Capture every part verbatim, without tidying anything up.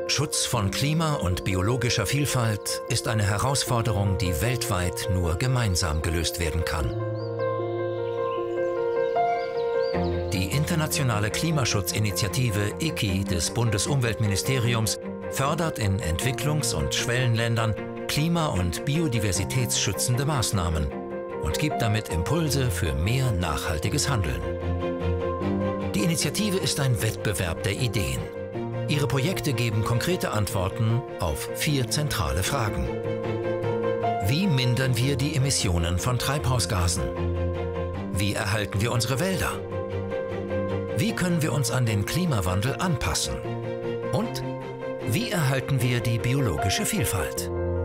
Schutz von Klima und biologischer Vielfalt ist eine Herausforderung, die weltweit nur gemeinsam gelöst werden kann. Die internationale Klimaschutzinitiative I C I des Bundesumweltministeriums fördert in Entwicklungs- und Schwellenländern klima- und biodiversitätsschützende Maßnahmen und gibt damit Impulse für mehr nachhaltiges Handeln. Die Initiative ist ein Wettbewerb der Ideen. Ihre Projekte geben konkrete Antworten auf vier zentrale Fragen. Wie mindern wir die Emissionen von Treibhausgasen? Wie erhalten wir unsere Wälder? Wie können wir uns an den Klimawandel anpassen? Und wie erhalten wir die biologische Vielfalt?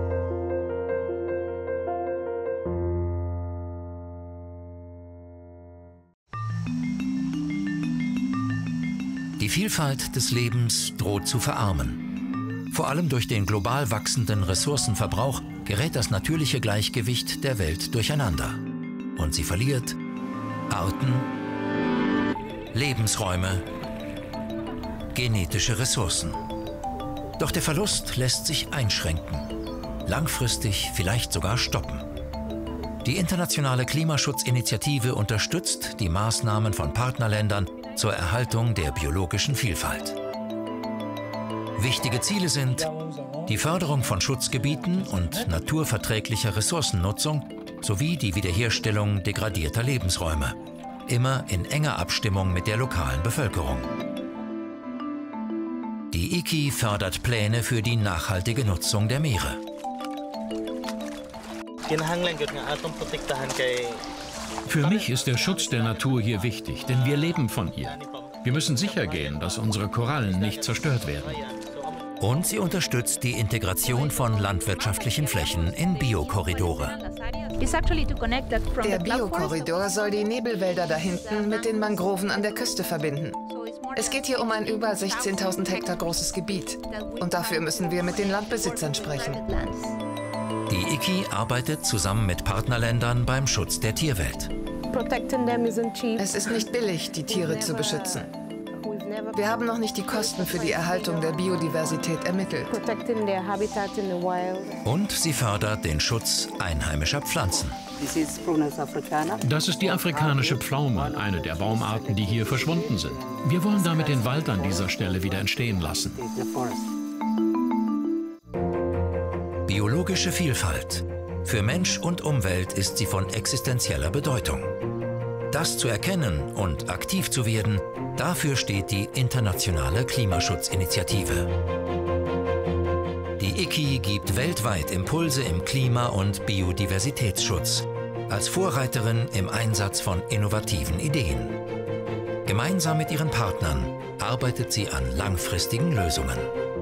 Die Vielfalt des Lebens droht zu verarmen. Vor allem durch den global wachsenden Ressourcenverbrauch gerät das natürliche Gleichgewicht der Welt durcheinander. Und sie verliert Arten, Lebensräume, genetische Ressourcen. Doch der Verlust lässt sich einschränken, langfristig vielleicht sogar stoppen. Die internationale Klimaschutzinitiative unterstützt die Maßnahmen von Partnerländern zur Erhaltung der biologischen Vielfalt. Wichtige Ziele sind die Förderung von Schutzgebieten und naturverträglicher Ressourcennutzung sowie die Wiederherstellung degradierter Lebensräume, immer in enger Abstimmung mit der lokalen Bevölkerung. Die I C I fördert Pläne für die nachhaltige Nutzung der Meere. Für mich ist der Schutz der Natur hier wichtig, denn wir leben von ihr. Wir müssen sicher gehen, dass unsere Korallen nicht zerstört werden. Und sie unterstützt die Integration von landwirtschaftlichen Flächen in Biokorridore. Der Biokorridor soll die Nebelwälder da hinten mit den Mangroven an der Küste verbinden. Es geht hier um ein über sechzehntausend Hektar großes Gebiet. Und dafür müssen wir mit den Landbesitzern sprechen. Die I C I arbeitet zusammen mit Partnerländern beim Schutz der Tierwelt. Es ist nicht billig, die Tiere zu beschützen. Wir haben noch nicht die Kosten für die Erhaltung der Biodiversität ermittelt. Und sie fördert den Schutz einheimischer Pflanzen. Das ist die afrikanische Pflaume, eine der Baumarten, die hier verschwunden sind. Wir wollen damit den Wald an dieser Stelle wieder entstehen lassen. Biologische Vielfalt. Für Mensch und Umwelt ist sie von existenzieller Bedeutung. Das zu erkennen und aktiv zu werden, dafür steht die internationale Klimaschutzinitiative. Die I C I gibt weltweit Impulse im Klima- und Biodiversitätsschutz, als Vorreiterin im Einsatz von innovativen Ideen. Gemeinsam mit ihren Partnern arbeitet sie an langfristigen Lösungen.